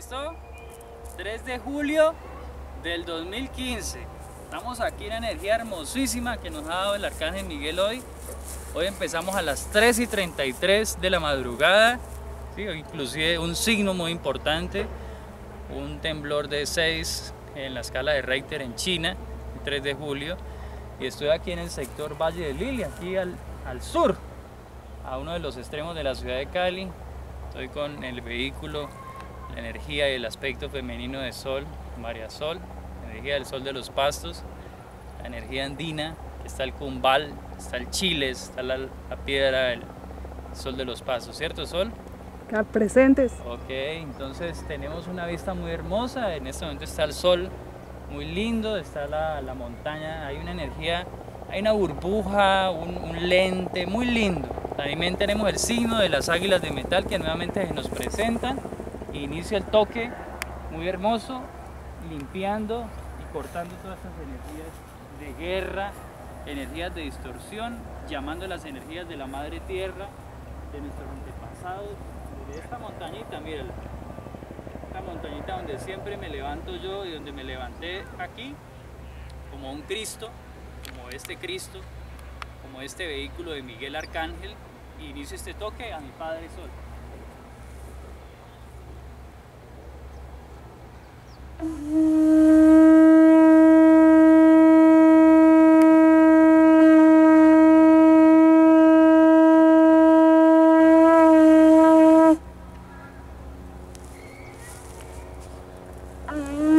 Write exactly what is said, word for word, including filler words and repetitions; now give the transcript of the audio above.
¿Listo? tres de julio del dos mil quince. Estamos aquí en una energía hermosísima que nos ha dado el Arcángel Miguel hoy. Hoy empezamos a las tres y treinta y tres de la madrugada. ¿Sí? Inclusive un signo muy importante, un temblor de seis en la escala de Richter en China, el tres de julio. Y estoy aquí en el sector Valle de Lilia, aquí al, al sur, a uno de los extremos de la ciudad de Cali. Estoy con el vehículo, la energía y el aspecto femenino de Sol, María Sol, la energía del Sol de los Pastos, la energía andina, está el Cumbal, está el Chiles, está la, la piedra, el Sol de los Pastos, ¿cierto, Sol? Acá presentes. Ok, entonces tenemos una vista muy hermosa. En este momento está el sol muy lindo, está la, la montaña, hay una energía, hay una burbuja, un, un lente muy lindo. También tenemos el signo de las águilas de metal que nuevamente se nos presentan. Inicia el toque muy hermoso, limpiando y cortando todas estas energías de guerra, energías de distorsión, llamando las energías de la madre tierra, de nuestros antepasados, de esta montañita, mírenla, esta montañita donde siempre me levanto yo y donde me levanté aquí, como un Cristo, como este Cristo, como este vehículo de Miguel Arcángel, y inicio este toque a mi Padre Sol. Mm.